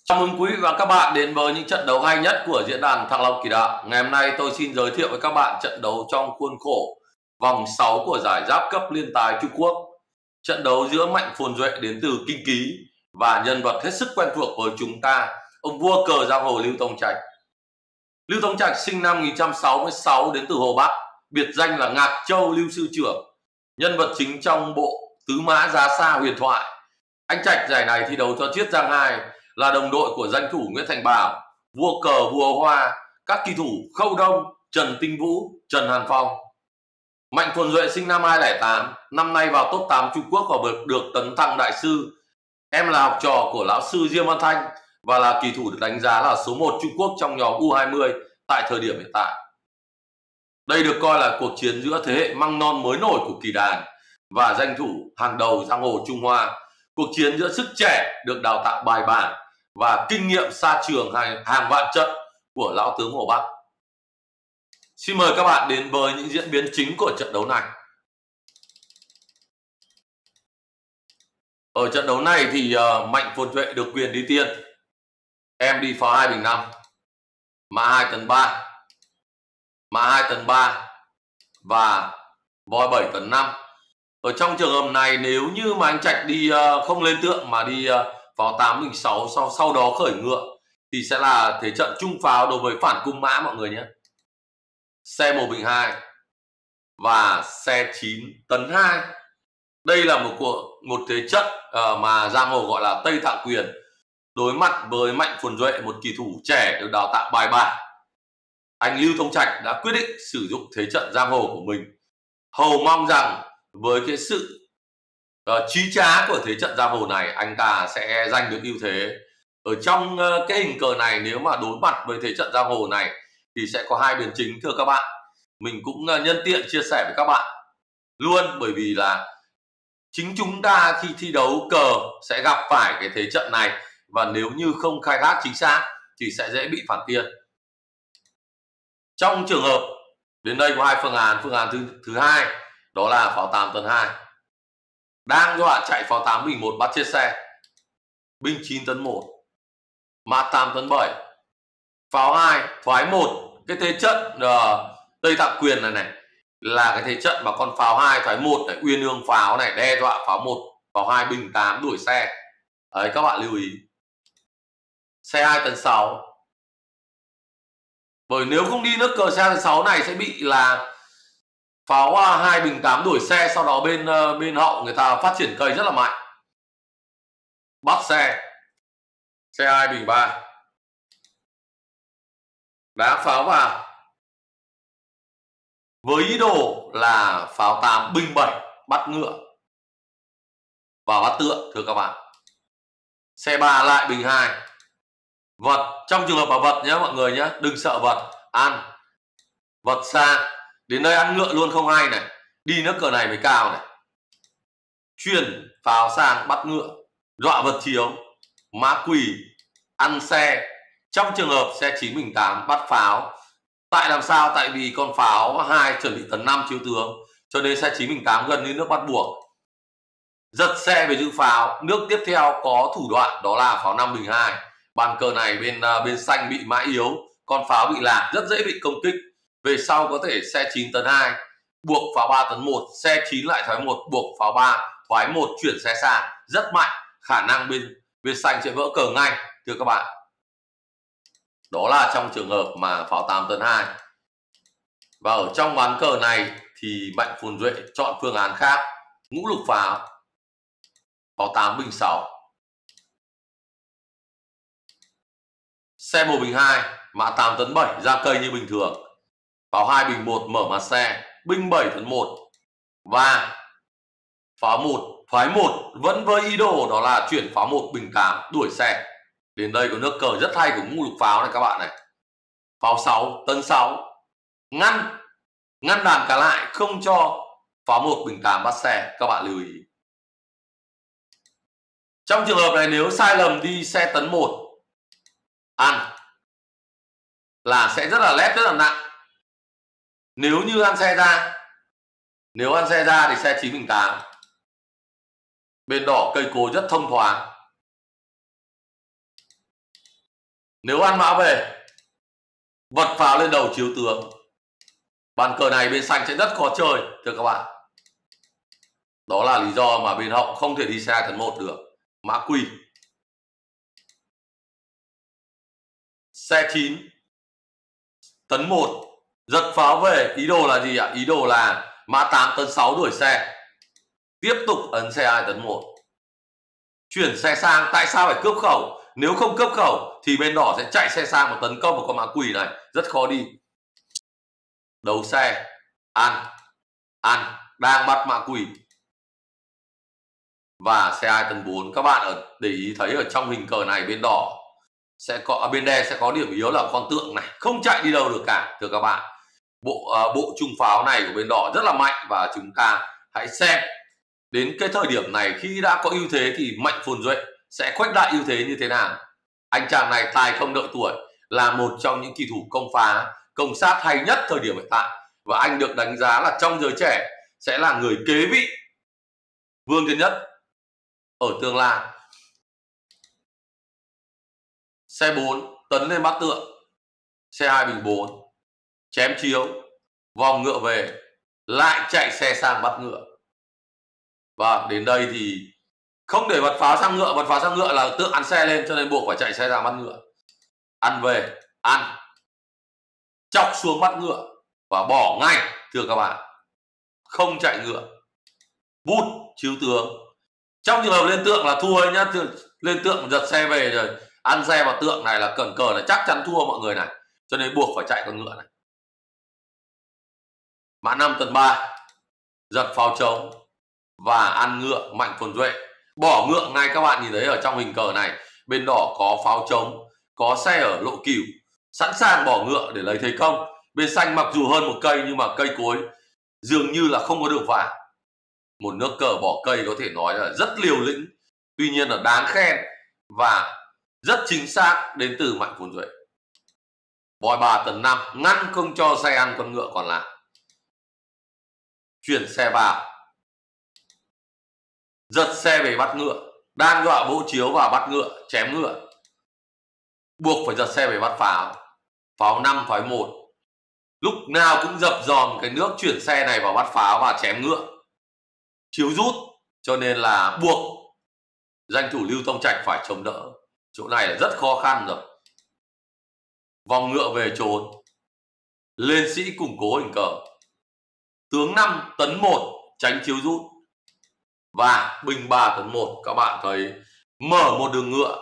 Chào mừng quý vị và các bạn đến với những trận đấu hay nhất của diễn đàn Thăng Long Kỳ Đạo. Ngày hôm nay tôi xin giới thiệu với các bạn trận đấu trong khuôn khổ vòng 6 của giải Giáp cấp Liên tài Trung Quốc. Trận đấu giữa Mạnh Phồn Duệ đến từ Kinh Ký và nhân vật hết sức quen thuộc với chúng ta, ông vua cờ giang hồ Lưu Tông Trạch. Lưu Tông Trạch sinh năm 1966 đến từ Hồ Bắc, biệt danh là Ngạc Châu Lưu Sư Trưởng, nhân vật chính trong bộ Tứ Mã Giá Sa huyền thoại. Anh Trạch giải này thi đấu cho Chiết Giang 2, là đồng đội của danh thủ Nguyễn Thành Bảo, vua cờ vua hoa, các kỳ thủ Khâu Đông, Trần Tinh Vũ, Trần Hàn Phong. Mạnh Phồn Duệ sinh năm 2008, năm nay vào top 8 Trung Quốc và được tấn thăng đại sư. Em là học trò của lão sư Diêm Văn Thanh và là kỳ thủ được đánh giá là số 1 Trung Quốc trong nhóm U20 tại thời điểm hiện tại. Đây được coi là cuộc chiến giữa thế hệ măng non mới nổi của kỳ đàn và danh thủ hàng đầu giang hồ Trung Hoa. Cuộc chiến giữa sức trẻ được đào tạo bài bản và kinh nghiệm xa trường hàng vạn trận của lão tướng Hồ Bắc. Xin mời các bạn đến với những diễn biến chính của trận đấu này. Ở trận đấu này thì Mạnh Phồn Duệ được quyền đi tiên. Em đi pháo 2 bình 5, mã 2 tấn 3, mã 2 tấn 3 và voi 7 tấn 5. Ở trong trường hợp này nếu như mà anh Trạch đi không lên tượng mà đi pháo 8 bình 6 sau đó khởi ngựa thì sẽ là thế trận trung pháo đối với phản cung mã mọi người nhé. Xe 1 bình 2 và xe 9 tấn 2. Đây là một thế trận mà giang hồ gọi là Tây Thạng Quyền, đối mặt với Mạnh Phồn Duệ, một kỳ thủ trẻ được đào tạo bài bản. Anh Lưu Tông Trạch đã quyết định sử dụng thế trận giang hồ của mình. Hầu mong rằng với cái sự trí trá của thế trận giang hồ này, anh ta sẽ giành được ưu thế. Ở trong cái hình cờ này, nếu mà đối mặt với thế trận giang hồ này thì sẽ có hai biến chính thưa các bạn. Mình cũng nhân tiện chia sẻ với các bạn luôn, bởi vì là chính chúng ta khi thi đấu cờ sẽ gặp phải cái thế trận này, và nếu như không khai thác chính xác thì sẽ dễ bị phản tiên. Trong trường hợp đến đây có hai phương án. Phương án thứ hai đó là pháo 8 tấn 2. Đang cho bạn chạy pháo 8 bình 1 bắt chết xe, binh 9 tấn 1, mã 8 tấn 7, pháo 2 thoái 1. Cái thế trận Tây Thạng Quyền này là cái thế trận mà con pháo 2 thoái 1 này, uyên ương pháo này, đe dọa pháo 1, pháo 2 bình 8 đuổi xe. Đấy, các bạn lưu ý. Xe 2 tấn 6. Bởi nếu không đi nước cờ xe 2 tấn 6 này sẽ bị là pháo 2 bình 8 đuổi xe, sau đó bên hậu người ta phát triển cây rất là mạnh. Bắt xe 2 bình 3, đá pháo vào với ý đồ là pháo 8 bình 7 bắt ngựa và bắt tượng thưa các bạn. Xe 3 lại bình 2, vật. Trong trường hợp mà vật nhé mọi người nhé, đừng sợ vật, ăn vật xa. Đến đây ăn ngựa luôn không hay này, đi nước cờ này mới cao này. Chuyển pháo sang bắt ngựa, dọa vật chiếu, mã quỷ, ăn xe. Trong trường hợp xe 9 bình 8 bắt pháo. Tại làm sao? Tại vì con pháo 2 chuẩn bị tấn 5 chiếu tướng, cho nên xe 9 bình 8 gần như nước bắt buộc. Giật xe về giữ pháo. Nước tiếp theo có thủ đoạn đó là pháo 5 bình 2. Bàn cờ này bên xanh bị mã yếu, con pháo bị lạc, rất dễ bị công kích. Về sau có thể xe 9 tấn 2 buộc pháo 3 tấn 1, xe 9 lại thoái 1 buộc pháo 3 thoái 1 chuyển xe xa, rất mạnh, khả năng bên xanh sẽ vỡ cờ ngay thưa các bạn. Đó là trong trường hợp mà pháo 8 tấn 2. Và ở trong ván cờ này thì Mạnh Phồn Duệ chọn phương án khác, ngũ lục pháo, pháo 8 bình 6, xe 1 bình 2, mã 8 tấn 7 ra cây như bình thường, pháo 2 bình 1 mở mặt xe, binh 7 tấn 1 và pháo 1 thoái 1, vẫn với ý đồ đó là chuyển pháo 1 bình 8 đuổi xe. Đến đây có nước cờ rất hay của ngũ lục pháo này các bạn này. Pháo 6 tấn 6 ngăn đàn cả lại, không cho pháo 1 bình 8 bắt xe, các bạn lưu ý. Trong trường hợp này nếu sai lầm đi xe tấn 1 ăn là sẽ rất là lép, rất là nặng. Nếu như ăn xe ra thì xe 9 bình 8, bên đỏ cây cối rất thông thoáng. Nếu ăn mã về, vật pháo lên đầu chiếu tướng, bàn cờ này bên xanh sẽ rất khó chơi thưa các bạn. Đó là lý do mà bên hậu không thể đi xe tấn 1 được. Mã quỳ, xe 9, tấn 1, giật pháo về. Ý đồ là gì ạ? Ý đồ là mã 8 tấn 6 đuổi xe, tiếp tục ấn xe 2 tấn 1, chuyển xe sang. Tại sao phải cướp khẩu? Nếu không cướp khẩu thì bên đỏ sẽ chạy xe sang và tấn công vào con mã quỳ này, rất khó đi. Đấu xe, ăn, đang bắt mã quỳ và xe 2 tấn 4. Các bạn để ý thấy ở trong hình cờ này bên đỏ sẽ có, bên đen sẽ có điểm yếu là con tượng này không chạy đi đâu được cả thưa các bạn. Bộ trung pháo này của bên đỏ rất là mạnh và chúng ta hãy xem đến cái thời điểm này khi đã có ưu thế thì Mạnh Phồn Duệ sẽ khuếch đại ưu thế như thế nào. Anh chàng này tài không đợi tuổi, là một trong những kỳ thủ công phá, công sát hay nhất thời điểm hiện tại, và anh được đánh giá là trong giới trẻ sẽ là người kế vị Vương Thiên Nhất ở tương lai. Xe 4 tấn lên bắt tượng, xe 2 bình 4, chém chiếu, vòng ngựa về, lại chạy xe sang bắt ngựa. Và đến đây thì không để bật pháo sang ngựa, bật pháo sang ngựa là tượng ăn xe lên, cho nên buộc phải chạy xe sang bắt ngựa. Ăn về, ăn, chọc xuống bắt ngựa và bỏ ngay thưa các bạn, không chạy ngựa. Vút chiếu tướng, trong trường hợp lên tượng là thua nhá, lên tượng giật xe về rồi ăn xe vào tượng này là cẩn cờ là chắc chắn thua mọi người này, cho nên buộc phải chạy con ngựa này. Mã 5 tấn 3, giật pháo trống và ăn ngựa Mạnh Phồn Duệ, bỏ ngựa ngay. Các bạn nhìn thấy ở trong hình cờ này bên đỏ có pháo trống, có xe ở lộ cửu, sẵn sàng bỏ ngựa để lấy thế công. Bên xanh mặc dù hơn một cây nhưng mà cây cối dường như là không có đường vào. Một nước cờ bỏ cây có thể nói là rất liều lĩnh, tuy nhiên là đáng khen và rất chính xác đến từ Mạnh Phồn Duệ. Bòi 3 tấn 5, ngăn không cho xe ăn con ngựa còn lại. Chuyển xe vào, giật xe về bắt ngựa, đang dọa vỗ chiếu và bắt ngựa, chém ngựa, buộc phải giật xe về bắt pháo. Pháo 5 pháo 1, lúc nào cũng dập dòm cái nước chuyển xe này vào bắt pháo và chém ngựa, chiếu rút, cho nên là buộc danh thủ Lưu Tông Trạch phải chống đỡ. Chỗ này là rất khó khăn rồi. Vòng ngựa về trốn, lên sĩ củng cố hình cờ, tướng 5 tấn 1 tránh chiếu rút và binh 3 tấn 1. Các bạn thấy mở một đường ngựa,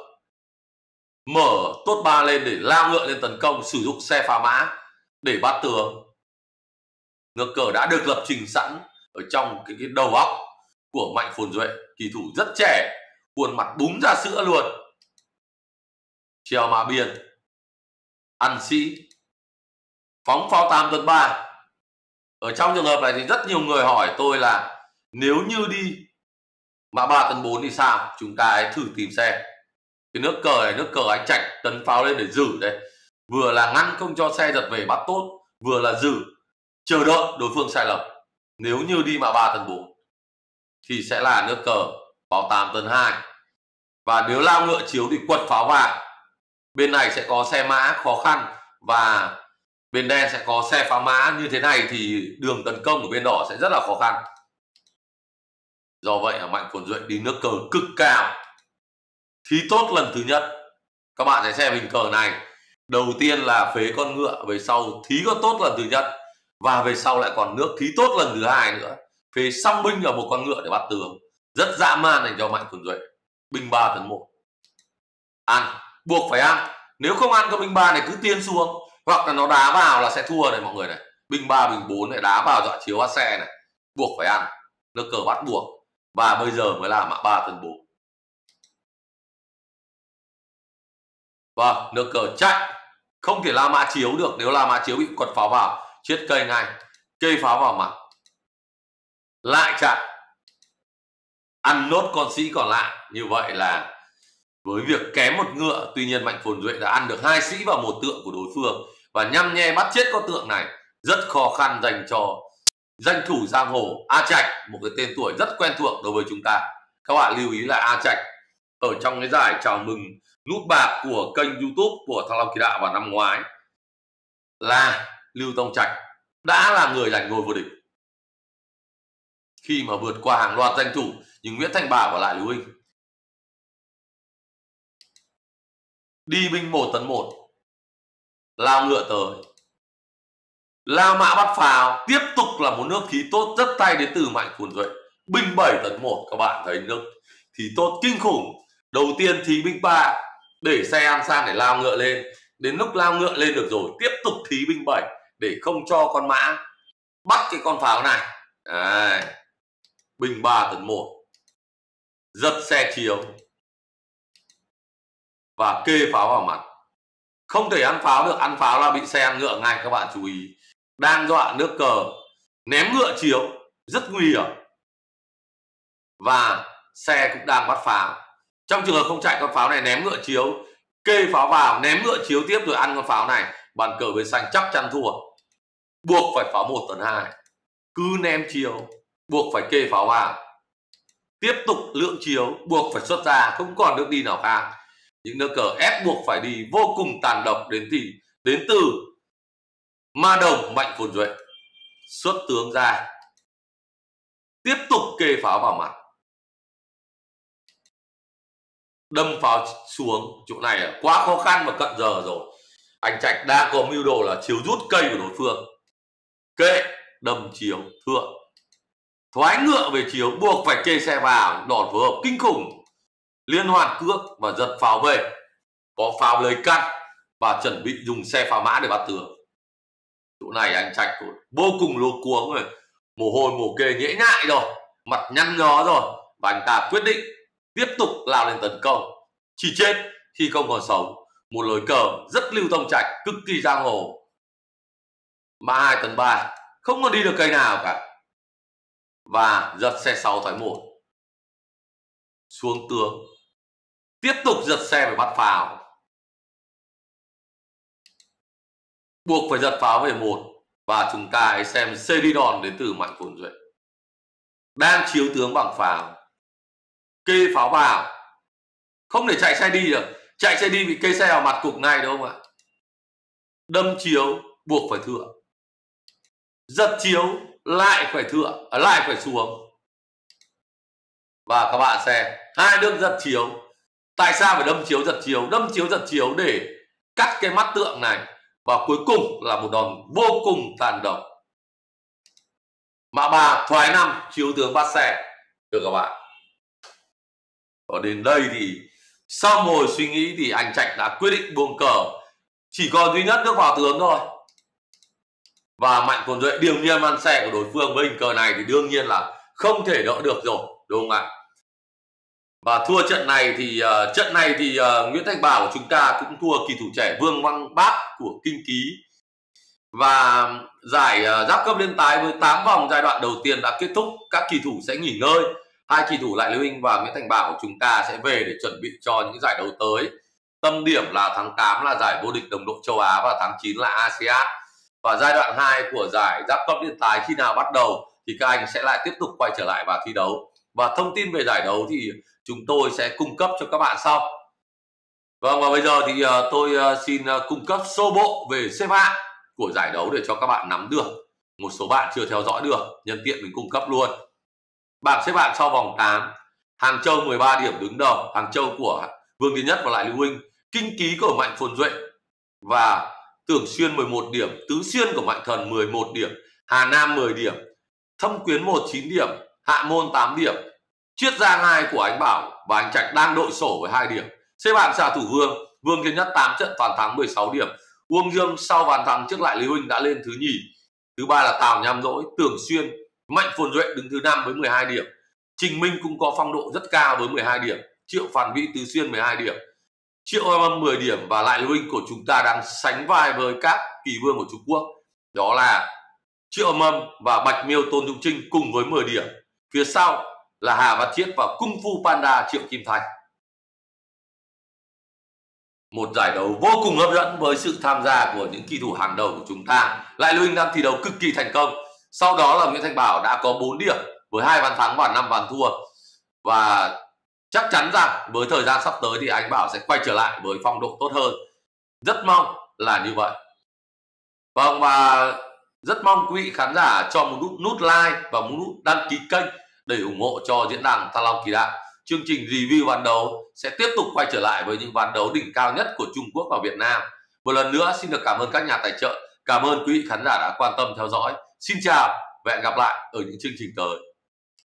mở tốt 3 lên để lao ngựa lên tấn công, sử dụng xe phá mã để bắt tướng. Nước cờ đã được lập trình sẵn ở trong cái đầu óc của Mạnh Phồn Duệ, kỳ thủ rất trẻ, khuôn mặt búng ra sữa luôn. Treo mã biên, ăn sĩ, phóng pháo 8 tấn 3. Ở trong trường hợp này thì rất nhiều người hỏi tôi là nếu như đi mã 3 tấn 4 thì sao? Chúng ta hãy thử tìm xe. Cái nước cờ này, nước cờ anh Trạch tấn pháo lên để giữ đây, vừa là ngăn không cho xe giật về bắt tốt, vừa là giữ, chờ đợi đối phương sai lầm. Nếu như đi mã 3 tấn 4 thì sẽ là nước cờ pháo 8 tấn 2, và nếu lao ngựa chiếu thì quật pháo vào. Bên này sẽ có xe mã khó khăn và bên đen sẽ có xe phá mã. Như thế này thì đường tấn công của bên đỏ sẽ rất là khó khăn. Do vậy Mạnh Phồn Duệ đi nước cờ cực cao, thí tốt lần thứ nhất. Các bạn hãy xem hình cờ này, đầu tiên là phế con ngựa, về sau thí con tốt lần thứ nhất, và về sau lại còn nước thí tốt lần thứ hai nữa, phế song binh vào một con ngựa để bắt tướng. Rất dã man dành cho Mạnh Phồn Duệ. Binh 3 tấn 1, ăn, buộc phải ăn. Nếu không ăn con binh 3 này cứ tiến xuống, hoặc là nó đá vào là sẽ thua này mọi người này. Binh 3 bình 4 này đá vào dọa chiếu bắt xe này, buộc phải ăn. Nước cờ bắt buộc, và bây giờ mới là mã 3 tấn 4. Vâng, nước cờ chạy, không thể la mã chiếu được. Nếu la mã chiếu bị quật pháo vào, chết cây ngay, cây pháo vào mặt, lại chạy, ăn nốt con sĩ còn lại. Như vậy là với việc kém một ngựa, tuy nhiên Mạnh Phồn Duệ đã ăn được 2 sĩ vào một tượng của đối phương và nhăm nhe bắt chết con tượng này. Rất khó khăn dành cho danh thủ giang hồ A Trạch, một cái tên tuổi rất quen thuộc đối với chúng ta. Các bạn lưu ý là A Trạch ở trong cái giải chào mừng nút bạc của kênh YouTube của Thăng Long Kỳ Đạo vào năm ngoái là Lưu Tông Trạch đã là người giành ngôi vô địch khi mà vượt qua hàng loạt danh thủ như Nguyễn Thành Bảo và Lại Lưu Huynh. Đi binh 1 tấn 1, lao ngựa tới, lao mã bắt pháo, tiếp tục là một nước khí tốt rất tay đến từ Mạnh Phồn Duệ. Binh 7 tấn 1, các bạn thấy nước khí tốt kinh khủng. Đầu tiên thí binh 3 để xe An Sang để lao ngựa lên, đến lúc lao ngựa lên được rồi tiếp tục thí binh 7 để không cho con mã bắt cái con pháo này. Đấy. Binh 3 tấn 1, giật xe chiếu và kê pháo vào mặt. Không thể ăn pháo được, ăn pháo là bị xe ăn ngựa ngay, các bạn chú ý. Đang dọa nước cờ, ném ngựa chiếu rất nguy hiểm, và xe cũng đang bắt pháo. Trong trường hợp không chạy con pháo này, ném ngựa chiếu, kê pháo vào, ném ngựa chiếu tiếp rồi ăn con pháo này, bàn cờ bên xanh chắc chắn thua, buộc phải pháo 1 tấn 2. Cứ ném chiếu buộc phải kê pháo vào, tiếp tục lượng chiếu buộc phải xuất ra, không còn nước đi nào khác. Những nước cờ ép buộc phải đi vô cùng tàn độc đến từ Ma Đồng Mạnh Phồn Duệ. Xuất tướng ra, tiếp tục kê pháo vào mặt, đâm pháo xuống. Chỗ này quá khó khăn và cận giờ rồi, anh Trạch đang có mưu đồ là chiếu rút cây của đối phương. Kệ, đâm chiếu thượng, thoái ngựa về chiếu, buộc phải kê xe vào, đòn phối hợp kinh khủng, liên hoàn cước và giật pháo về, có pháo lấy căn và chuẩn bị dùng xe pháo mã để bắt tướng. Chỗ này anh Trạch vô cùng lô cuống rồi, mồ hôi mồ kê nhễ nhại rồi, mặt nhăn nhó rồi, và anh ta quyết định tiếp tục lao lên tấn công, chỉ chết khi không còn sống. Một lối cờ rất Lưu Tông Trạch, cực kỳ giang hồ. Mã 2 tấn 3, không còn đi được cây nào cả, và giật xe 6 thoái 1, xuống tướng, tiếp tục giật xe để bắt pháo, buộc phải giật pháo về 1. Và chúng ta hãy xem CD đòn đến từ Mạnh Phồn Duệ, đang chiếu tướng bằng pháo, kê pháo vào, không thể chạy xe đi được, chạy xe đi bị kê xe vào mặt cục ngay, đúng không ạ? Đâm chiếu buộc phải thượng, giật chiếu lại phải thượng, lại phải xuống. Và các bạn xem hai nước giật chiếu. Tại sao phải đâm chiếu giật chiếu? Đâm chiếu giật chiếu để cắt cái mắt tượng này, và cuối cùng là một đòn vô cùng tàn độc. Mã 3 thoái 5, chiếu tướng bắt xe, được các bạn. Và đến đây thì sau ngồi suy nghĩ thì anh Trạch đã quyết định buông cờ, chỉ còn duy nhất nước vào tướng thôi. Và Mạnh Phồn Duệ điềm nhiên ăn xe của đối phương với hình cờ này thì đương nhiên là không thể đỡ được rồi, đúng không ạ? Và thua trận này thì Nguyễn Thành Bảo của chúng ta cũng thua kỳ thủ trẻ Vương Văn Bác của Kinh Ký. Và giải giáp cấp liên tái với 8 vòng giai đoạn đầu tiên đã kết thúc, các kỳ thủ sẽ nghỉ ngơi. Hai kỳ thủ Lại Lưu Huynh và Nguyễn Thành Bảo của chúng ta sẽ về để chuẩn bị cho những giải đấu tới. Tâm điểm là tháng 8 là giải vô địch đồng đội châu Á và tháng 9 là ASEAN. Và giai đoạn 2 của giải giáp cấp liên tái khi nào bắt đầu thì các anh sẽ lại tiếp tục quay trở lại và thi đấu. Và thông tin về giải đấu thì chúng tôi sẽ cung cấp cho các bạn sau. Vâng, và bây giờ thì tôi xin cung cấp sơ bộ về xếp hạng của giải đấu để cho các bạn nắm được. Một số bạn chưa theo dõi được, nhân tiện mình cung cấp luôn. Bảng xếp hạng sau vòng 8, Hàng Châu 13 điểm đứng đầu, Hàng Châu của Vương Tiến Nhất và Lại Lưu Huynh, Kinh Ký của Mạnh Phồn Duệ và Tưởng Xuyên 11 điểm, Tứ Xuyên của Mạnh Thần 11 điểm, Hà Nam 10 điểm, Thâm Quyến 1 9 điểm, Hạ Môn 8 điểm, Chiết Giang 2 của anh Bảo và anh Trạch đang đội sổ với 2 điểm. Xếp hạng xạ thủ Vương Tiến Nhất 8 trận toàn thắng 16 điểm, Uông Dương sau bàn thắng trước Lại Lưu Huynh đã lên thứ nhì. Thứ ba là Tào Nham Dỗi, Tưởng Xuyên, Mạnh Phồn Duệ đứng thứ 5 với 12 điểm. Trình Minh cũng có phong độ rất cao với 12 điểm, Triệu Phản Vĩ, Tứ Xuyên 12 điểm, Triệu Âm 10 điểm. Và Lại Lưu Huynh của chúng ta đang sánh vai với các kỳ vương của Trung Quốc, đó là Triệu Âm và Bạch Miêu Tôn Dũng Trinh cùng với 10 điểm. Phía sau là Hà Văn Chiết và Kung Fu Panda Triệu Kim Thành. Một giải đấu vô cùng hấp dẫn với sự tham gia của những kỳ thủ hàng đầu của chúng ta. Lại Lưu Huynh đang thi đấu cực kỳ thành công. Sau đó là Nguyễn Thành Bảo đã có 4 điểm với 2 ván thắng và 5 ván thua. Và Chắc chắn rằng với thời gian sắp tới thì anh Bảo sẽ quay trở lại với phong độ tốt hơn. Rất mong là như vậy. Vâng, và rất mong quý vị khán giả cho một nút like và một nút đăng ký kênh để ủng hộ cho diễn đàn Thăng Long Kỳ Đạo. Chương trình review ván đấu sẽ tiếp tục quay trở lại với những ván đấu đỉnh cao nhất của Trung Quốc và Việt Nam. Một lần nữa xin được cảm ơn các nhà tài trợ, cảm ơn quý vị khán giả đã quan tâm theo dõi. Xin chào và hẹn gặp lại ở những chương trình tới.